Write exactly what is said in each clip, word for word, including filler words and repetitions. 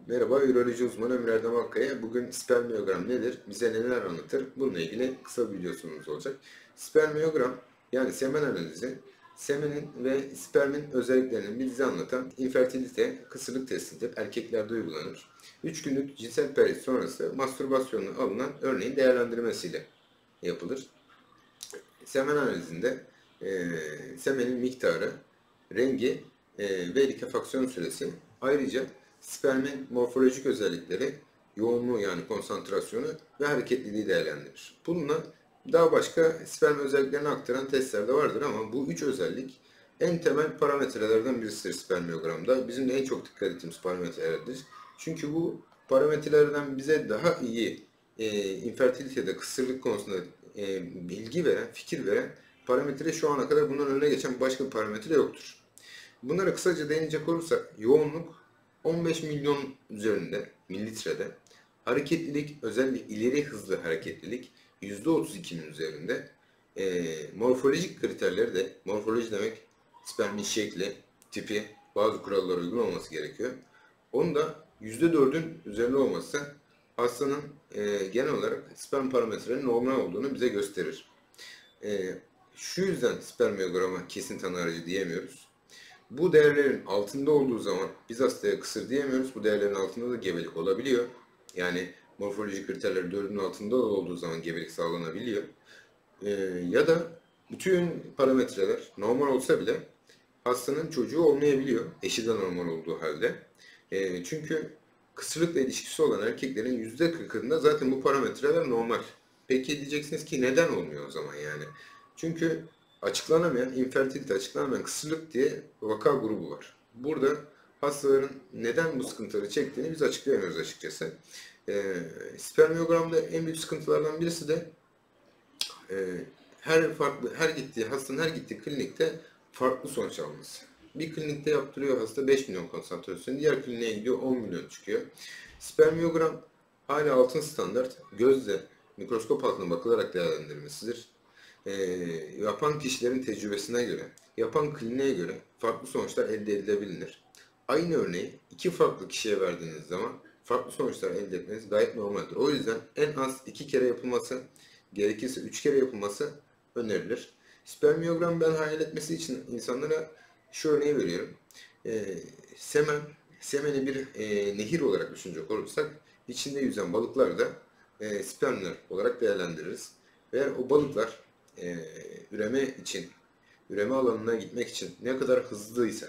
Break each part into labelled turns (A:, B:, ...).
A: Merhaba, üroloji uzmanı Ömür Erdem Akkaya. Bugün spermiyogram nedir, bize neler anlatır? Bununla ilgili kısa bir videosumuz olacak. Spermiyogram, yani semen analizi, semenin ve spermin özelliklerini bize anlatan infertilite, kısırlık testidir. Erkeklerde uygulanır. üç günlük cinsel periyot sonrası mastürbasyonla alınan örneğin değerlendirmesiyle yapılır. Semen analizinde e, semenin miktarı, rengi e, ve likefaksiyon süresi, ayrıca spermin morfolojik özellikleri, yoğunluğu yani konsantrasyonu ve hareketliliği değerlendirir. Bununla daha başka sperm özelliklerini aktaran testler de vardır ama bu üç özellik en temel parametrelerden birisidir spermiyogramda. Bizim de en çok dikkat ettiğimiz parametrelerdir. Çünkü bu parametrelerden bize daha iyi e, infertilitede, kısırlık konusunda e, bilgi veren, fikir veren parametre şu ana kadar bundan önüne geçen başka bir parametre yoktur. Bunlara kısaca değinecek olursak yoğunluk on beş milyon üzerinde mililitrede, hareketlilik özellikle ileri hızlı hareketlilik yüzde otuz ikinin üzerinde, e, morfolojik kriterleri de morfoloji demek spermin şekli, tipi bazı kurallara uygun olması gerekiyor. Onun da yüzde dördün üzerinde olması hastanın e, genel olarak sperm parametrelerinin normal olduğunu bize gösterir. E, şu yüzden spermiyograma kesin tanı aracı diyemiyoruz. Bu değerlerin altında olduğu zaman biz hastaya kısır diyemiyoruz. Bu değerlerin altında da gebelik olabiliyor. Yani morfolojik kriterler dördün altında olduğu zaman gebelik sağlanabiliyor. E, ya da bütün parametreler normal olsa bile hastanın çocuğu olmayabiliyor. Eşi de normal olduğu halde. E, çünkü kısırlıkla ilişkisi olan erkeklerin yüzde kırkında zaten bu parametreler normal. Peki diyeceksiniz ki neden olmuyor o zaman yani? Çünkü açıklanamayan, infertilite açıklanamayan kısırlık diye vaka grubu var. Burada hastaların neden bu sıkıntıları çektiğini biz açıklayamıyoruz açıkçası. E, spermiyogramda en büyük sıkıntılardan birisi de e, her farklı, her gittiği, hastanın her gittiği klinikte farklı sonuç alması. Bir klinikte yaptırıyor hasta beş milyon konsantrasyon, diğer kliniğe gidiyor on milyon çıkıyor. Spermiyogram hala altın standart, gözle mikroskop altına bakılarak değerlendirilmesidir. E, yapan kişilerin tecrübesine göre, yapan kliniğe göre farklı sonuçlar elde edilebilir. Aynı örneği iki farklı kişiye verdiğiniz zaman farklı sonuçlar elde etmeniz gayet normaldir. O yüzden en az iki kere yapılması, gerekirse üç kere yapılması önerilir. Spermiyogram ben hayal etmesi için insanlara şu örneği veriyorum. E, semen, semeni bir e, nehir olarak düşünecek olursak içinde yüzen balıklar da e, spermler olarak değerlendiririz. Ve o balıklar e, üreme için, üreme alanına gitmek için ne kadar hızlıysa,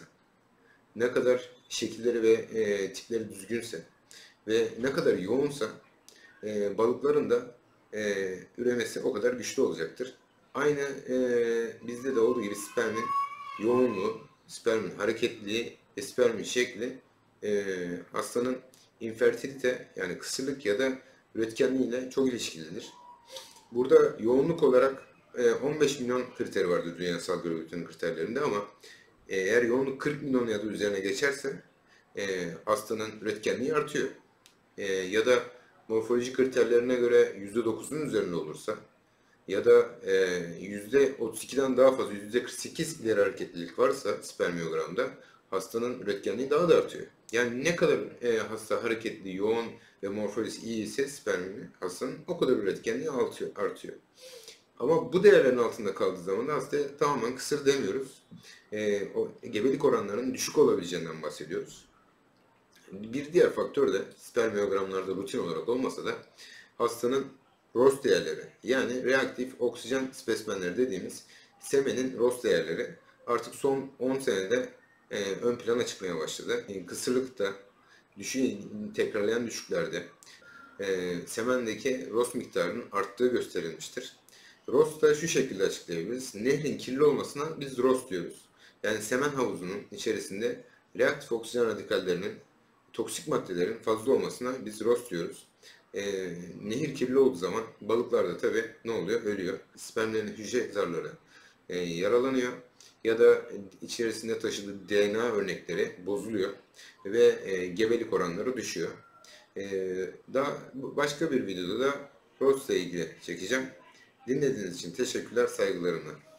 A: ne kadar şekilleri ve e, tipleri düzgünse ve ne kadar yoğunsa e, balıkların da e, üremesi o kadar güçlü olacaktır. Aynı e, bizde de olduğu gibi spermin yoğunluğu, spermin hareketliliği ve spermin şekli e, hastanın infertilite yani kısırlık ya da üretkenliği ile çok ilişkilidir. Burada yoğunluk olarak e, on beş milyon kriteri vardır dünyasal globütin kriterlerinde ama e, eğer yoğunluk kırk milyon ya da üzerine geçerse e, hastanın üretkenliği artıyor. E, ya da morfolojik kriterlerine göre yüzde dokuzun üzerinde olursa ya da e, yüzde otuz ikiden daha fazla yüzde kırk sekiz ileri hareketlilik varsa spermiyogramda hastanın üretkenliği daha da artıyor. Yani ne kadar e, hasta hareketli, yoğun ve morfolojisi iyi ise spermini hastanın o kadar üretkenliği artıyor. artıyor. Ama bu değerlerin altında kaldığı zaman da hastaya tamamen kısır demiyoruz. E, o, gebelik oranlarının düşük olabileceğinden bahsediyoruz. Bir diğer faktör de spermiyogramlarda rutin olarak olmasa da hastanın R O S değerleri yani reaktif oksijen spesimenleri dediğimiz semenin R O S değerleri artık son on senede e, ön plana çıkmaya başladı. E, kısırlıkta, düşü, tekrarlayan düşüklerde e, semendeki R O S miktarının arttığı gösterilmiştir. R O S'u da şu şekilde açıklayabiliriz. Nehrin kirli olmasına biz R O S diyoruz. Yani semen havuzunun içerisinde reaktif oksijen radikallerinin toksik maddelerin fazla olmasına biz R O S diyoruz. E, nehir kirli olduğu zaman balıklar da tabi ne oluyor? Ölüyor. Spermlerin hücre zarları e, yaralanıyor ya da içerisinde taşıdığı D N A örnekleri bozuluyor ve e, gebelik oranları düşüyor. E, daha başka bir videoda da R O S ile ilgili çekeceğim. Dinlediğiniz için teşekkürler, saygılarımla.